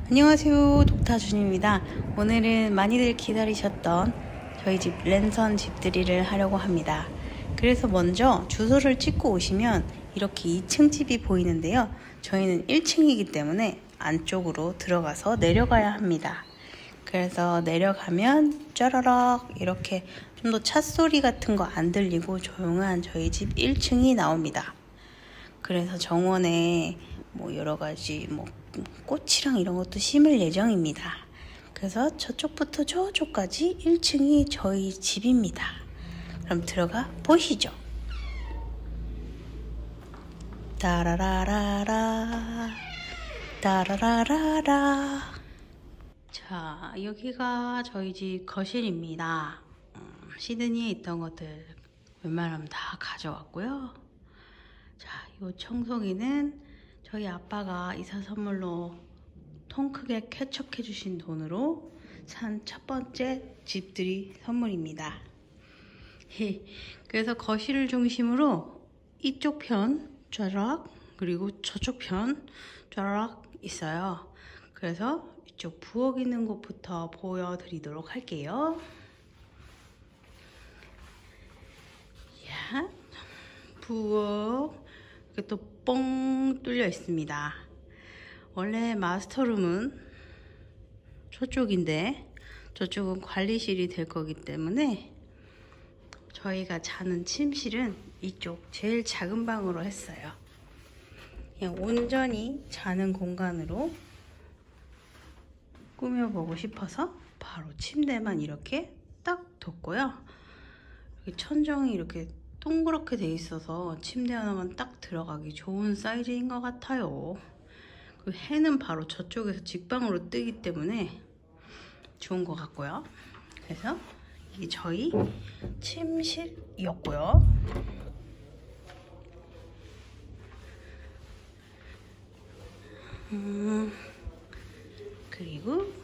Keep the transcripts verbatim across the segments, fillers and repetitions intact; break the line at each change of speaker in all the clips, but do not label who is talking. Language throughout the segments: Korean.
안녕하세요, 독타준입니다. 오늘은 많이들 기다리셨던 저희 집 랜선 집들이를 하려고 합니다. 그래서 먼저 주소를 찍고 오시면 이렇게 이 층 집이 보이는데요. 저희는 일 층이기 때문에 안쪽으로 들어가서 내려가야 합니다. 그래서 내려가면 짜라락 이렇게 좀 더 찻소리 같은 거 안 들리고 조용한 저희 집 일 층이 나옵니다. 그래서 정원에 뭐 여러 가지 뭐 꽃이랑 이런 것도 심을 예정입니다. 그래서 저쪽부터 저쪽까지 일 층이 저희 집입니다. 그럼 들어가 보시죠. 따라라라라 따라라라라. 자, 여기가 저희 집 거실입니다. 음, 시드니에 있던 것들 웬만하면 다 가져왔고요. 자, 이 청소기는 저희 아빠가 이사 선물로 통 크게 쾌척해 주신 돈으로 산 첫 번째 집들이 선물입니다. 그래서 거실을 중심으로 이쪽 편 쫘락 그리고 저쪽 편 쫘락 있어요. 그래서 이쪽 부엌 있는 곳부터 보여드리도록 할게요. 야, 부엌 이렇게 또 뻥 뚫려 있습니다. 원래 마스터룸은 저쪽인데 저쪽은 관리실이 될 거기 때문에 저희가 자는 침실은 이쪽 제일 작은 방으로 했어요. 그냥 온전히 자는 공간으로 꾸며보고 싶어서 바로 침대만 이렇게 딱 뒀고요. 여기 천정이 이렇게 동그랗게 돼 있어서 침대 하나만 딱 들어가기 좋은 사이즈인 것 같아요. 그 해는 바로 저쪽에서 직방으로 뜨기 때문에 좋은 것 같고요. 그래서 이게 저희 침실이었고요. 음, 그리고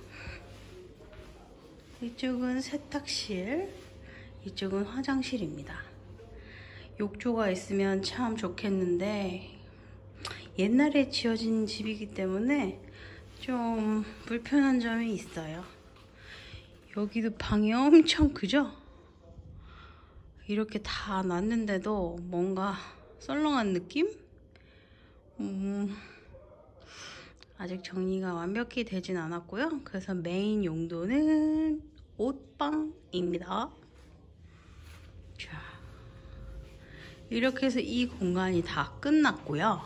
이쪽은 세탁실, 이쪽은 화장실입니다. 욕조가 있으면 참 좋겠는데 옛날에 지어진 집이기 때문에 좀 불편한 점이 있어요. 여기도 방이 엄청 크죠? 이렇게 다 놨는데도 뭔가 썰렁한 느낌? 음, 아직 정리가 완벽히 되진 않았고요. 그래서 메인 용도는 옷방입니다. 자, 이렇게 해서 이 공간이 다 끝났고요.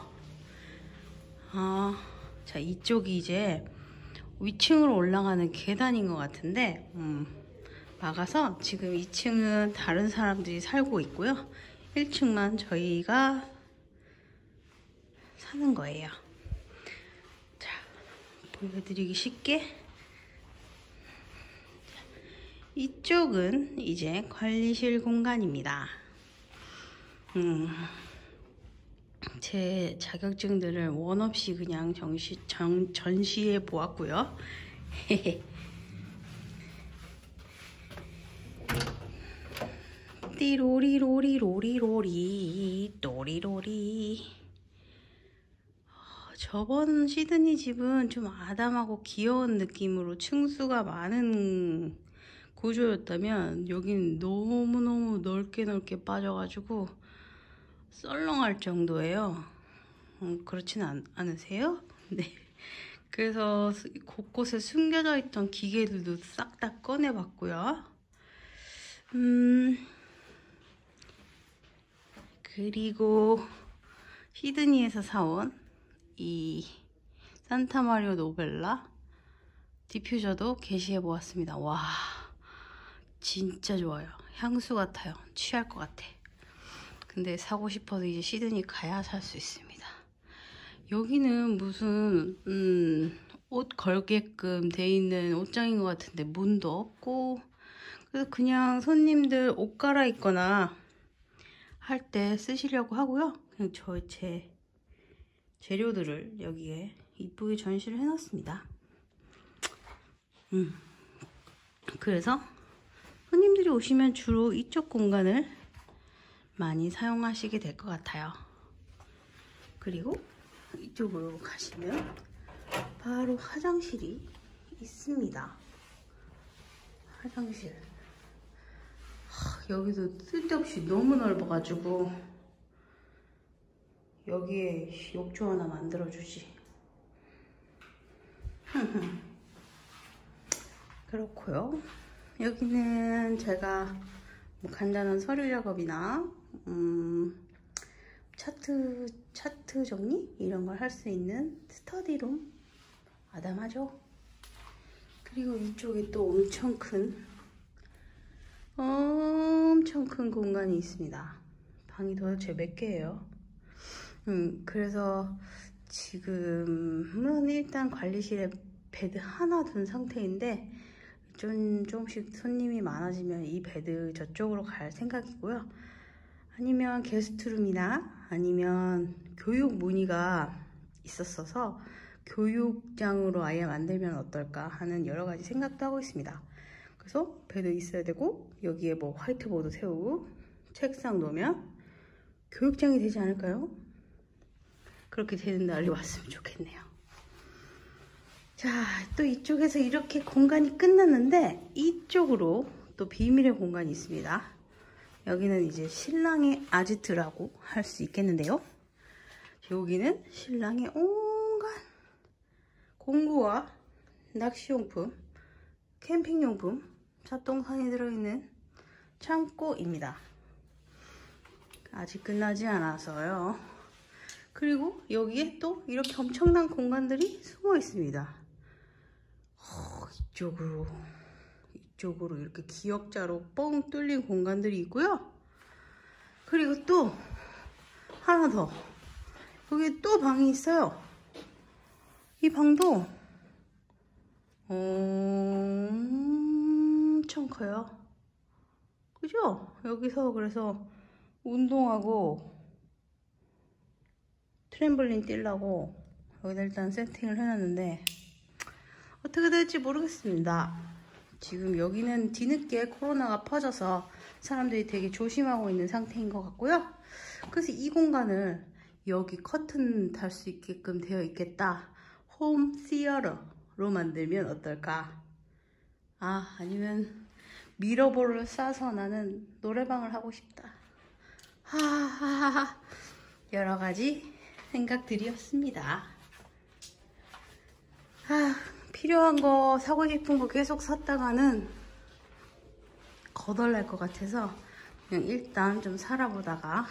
아, 자, 이쪽이 이제 위층으로 올라가는 계단인 것 같은데 음, 막아서 지금 이 층은 다른 사람들이 살고 있고요. 일 층만 저희가 사는 거예요. 자, 보여드리기 쉽게 이쪽은 이제 관리실 공간입니다. 음, 제 자격증들을 원 없이 그냥 정시, 정, 전시해 보았고요. 띠로리로리로리로리 또리로리. 저번 시드니 집은 좀 아담하고 귀여운 느낌으로 층수가 많은 구조였다면 여긴 너무너무 넓게 넓게 빠져가지고 썰렁할 정도예요. 음, 그렇진 않, 않으세요? 네. 그래서 곳곳에 숨겨져 있던 기계들도 싹 다 꺼내봤고요. 음, 그리고 시드니에서 사온 이 산타마리오 노벨라 디퓨저도 게시해 보았습니다. 와, 진짜 좋아요. 향수 같아요. 취할 것 같아. 근데 사고 싶어도 이제 시드니 가야 살 수 있습니다. 여기는 무슨 음, 옷 걸게끔 돼 있는 옷장인 것 같은데 문도 없고, 그래서 그냥 손님들 옷 갈아입거나 할 때 쓰시려고 하고요. 그냥 저 제 재료들을 여기에 이쁘게 전시를 해놨습니다. 음, 그래서 손님들이 오시면 주로 이쪽 공간을 많이 사용하시게 될 것 같아요. 그리고 이쪽으로 가시면 바로 바로 화장실이 있습니다. 화장실. 하, 여기도 쓸데없이 너무 넓어가지고 여기에 욕조 하나 만들어주지. 그렇고요. 여기는 제가 뭐 간단한 서류 작업이나 음, 차트 차트 정리 이런 걸 할 수 있는 스터디룸 아담하죠. 그리고 이쪽에 또 엄청 큰 엄청 큰 공간이 있습니다. 방이 도대체 몇 개예요? 음 그래서 지금은 일단 관리실에 베드 하나 둔 상태인데 좀 조금씩 손님이 많아지면 이 베드 저쪽으로 갈 생각이고요. 아니면 게스트룸이나 아니면 교육 문의가 있었어서 교육장으로 아예 만들면 어떨까 하는 여러 가지 생각도 하고 있습니다. 그래서 베드 있어야 되고 여기에 뭐 화이트보드 세우고 책상 놓으면 교육장이 되지 않을까요? 그렇게 되는 날이 왔으면 좋겠네요. 자, 또 이쪽에서 이렇게 공간이 끝났는데 이쪽으로 또 비밀의 공간이 있습니다. 여기는 이제 신랑의 아지트라고 할 수 있겠는데요. 여기는 신랑의 온갖 공구와 낚시용품, 캠핑용품, 잣동산이 들어있는 창고입니다. 아직 끝나지 않아서요. 그리고 여기에 또 이렇게 엄청난 공간들이 숨어 있습니다. 어, 이쪽으로 이쪽으로 이렇게 기역자로 뻥 뚫린 공간들이 있고요. 그리고 또 하나 더 여기 또 방이 있어요. 이 방도 엄청 커요. 그죠? 여기서 그래서 운동하고 트램블린 뛰려고 여기다 일단 세팅을 해놨는데 어떻게 될지 모르겠습니다. 지금 여기는 뒤늦게 코로나가 퍼져서 사람들이 되게 조심하고 있는 상태인 것 같고요. 그래서 이 공간을 여기 커튼 달 수 있게끔 되어 있겠다. 홈 시어터로 만들면 어떨까? 아, 아니면 미러볼을 싸서 나는 노래방을 하고 싶다. 하하하. 여러 가지 생각들이었습니다. 아, 필요한 거, 사고 싶은 거 계속 샀다가는 거덜날 것 같아서 그냥 일단 좀 살아보다가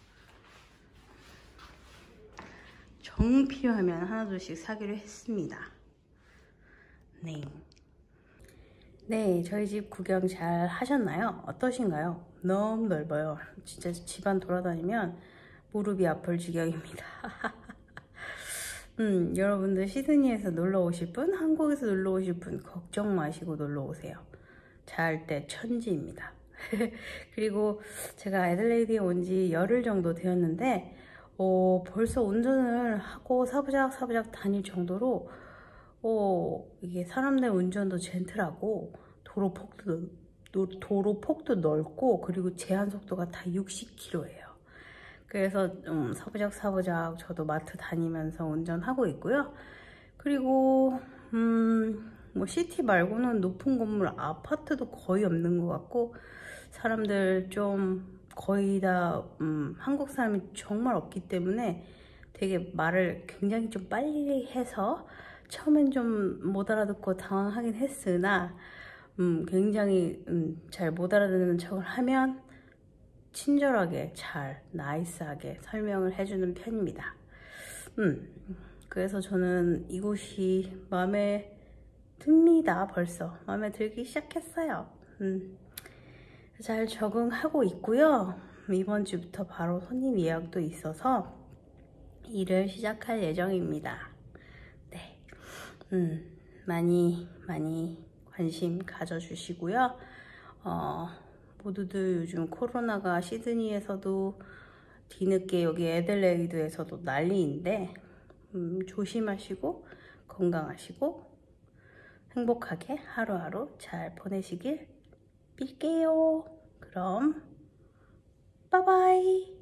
정 필요하면 하나둘씩 사기로 했습니다. 네. 네, 저희 집 구경 잘 하셨나요? 어떠신가요? 너무 넓어요. 진짜 집안 돌아다니면 무릎이 아플 지경입니다. 음, 여러분들 시드니에서 놀러 오실 분, 한국에서 놀러 오실 분 걱정 마시고 놀러 오세요. 잘 때 천지입니다. 그리고 제가 애들레이드에 온 지 열흘 정도 되었는데 어, 벌써 운전을 하고 사부작 사부작 다닐 정도로 어, 이게 사람들 운전도 젠틀하고 도로 폭도 도로 폭도 넓고 그리고 제한 속도가 다 육십 킬로미터예요. 그래서 음, 사부작 사부작 저도 마트 다니면서 운전하고 있고요. 그리고 음, 뭐 시티 말고는 높은 건물 아파트도 거의 없는 것 같고 사람들 좀 거의 다 음, 한국 사람이 정말 없기 때문에 되게 말을 굉장히 좀 빨리 해서 처음엔 좀 못 알아듣고 당황하긴 했으나 음, 굉장히 음, 잘 못 알아듣는 척을 하면 친절하게 잘 나이스하게 설명을 해주는 편입니다. 음, 그래서 저는 이곳이 마음에 듭니다. 벌써 마음에 들기 시작했어요. 음, 잘 적응하고 있고요. 이번 주부터 바로 손님 예약도 있어서 일을 시작할 예정입니다. 네, 음, 많이 많이 관심 가져주시고요. 어, 모두들 요즘 코로나가 시드니에서도 뒤늦게 여기 애들레이드에서도 난리인데 음, 조심하시고 건강하시고 행복하게 하루하루 잘 보내시길 빌게요. 그럼 빠바이.